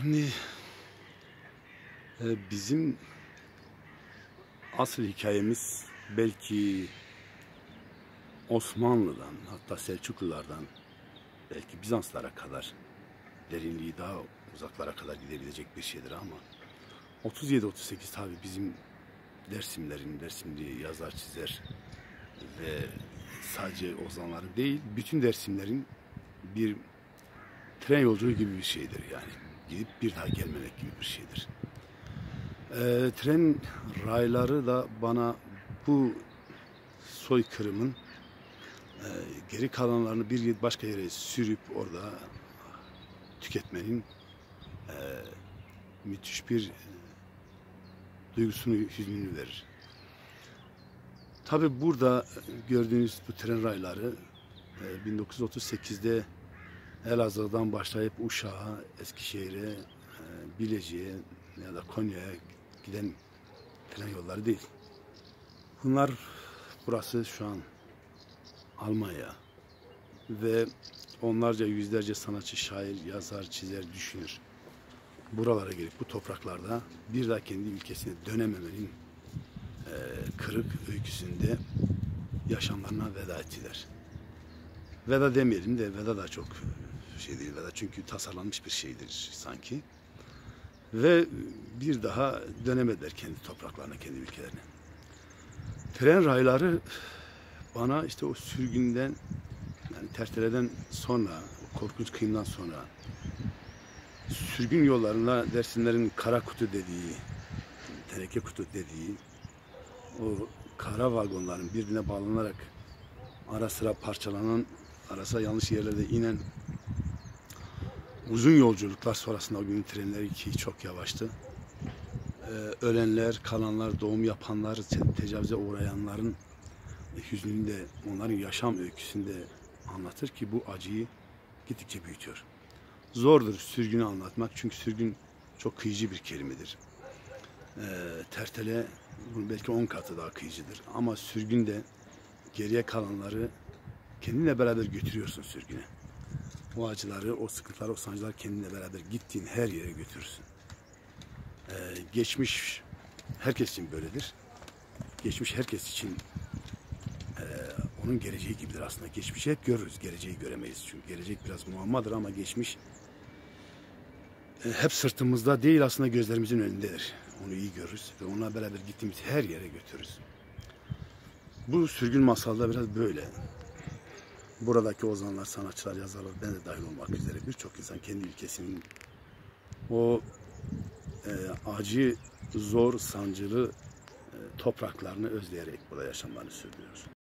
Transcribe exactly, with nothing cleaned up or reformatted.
Şimdi e, bizim asıl hikayemiz belki Osmanlı'dan, hatta Selçuklulardan, belki Bizanslara kadar, derinliği daha uzaklara kadar gidebilecek bir şeydir ama otuz yedi otuz sekiz tabi bizim Dersimlerin, Dersimli yazar çizer ve sadece ozanların değil, bütün Dersimlerin bir tren yolculuğu gibi bir şeydir yani. Gidip bir daha gelmemek gibi bir şeydir. E, tren rayları da bana bu soykırımın e, geri kalanlarını bir başka yere sürüp orada tüketmenin e, müthiş bir e, duygusunu, hüznünü verir. Tabi burada gördüğünüz bu tren rayları e, bin dokuz yüz otuz sekizde Elazığ'dan başlayıp Uşak'a, Eskişehir'e, e, Bilecik'e ya da Konya'ya giden tren yolları değil. Bunlar, burası şu an Almanya ve onlarca, yüzlerce sanatçı, şair, yazar, çizer, düşünür. Buralara gelip bu topraklarda bir daha kendi ülkesine dönememenin e, kırık öyküsünde yaşamlarına veda ettiler. Veda demeyelim de, veda da çok şey değil, veda çünkü tasarlanmış bir şeydir sanki. Ve bir daha dönemediler kendi topraklarına, kendi ülkelerine. Tren rayları bana işte o sürgünden, yani Tertele'den sonra, o korkunç kıyımdan sonra sürgün yollarında Dersimlerin kara kutu dediği, teneke kutu dediği o kara vagonların birbirine bağlanarak ara sıra parçalanan, ara sıra yanlış yerlerde inen uzun yolculuklar sonrasında o günün trenleri ki çok yavaştı. Ee, ölenler, kalanlar, doğum yapanlar, tecavüze uğrayanların hüznünü de onların yaşam öyküsünde anlatır ki bu acıyı gittikçe büyütüyor. Zordur sürgünü anlatmak çünkü sürgün çok kıyıcı bir kelimedir. Ee, Tertele bunun belki on katı daha kıyıcıdır ama sürgün de geriye kalanları kendinle beraber götürüyorsun sürgüne. O acıları, o sıkıntıları, o sancılar kendinle beraber gittiğin her yere götürürsün. Ee, geçmiş herkes için böyledir. Geçmiş herkes için e, onun geleceği gibidir aslında. Geçmişi hep görürüz, geleceği göremeyiz. Çünkü gelecek biraz muammadır ama geçmiş e, hep sırtımızda değil aslında gözlerimizin önündedir. Onu iyi görürüz ve onunla beraber gittiğimiz her yere götürürüz. Bu sürgün masalda biraz böyle. Buradaki ozanlar, sanatçılar, yazarlar, ben de dahil olmak üzere birçok insan kendi ülkesinin o e, acı, zor, sancılı e, topraklarını özleyerek burada yaşamlarını sürdürüyor.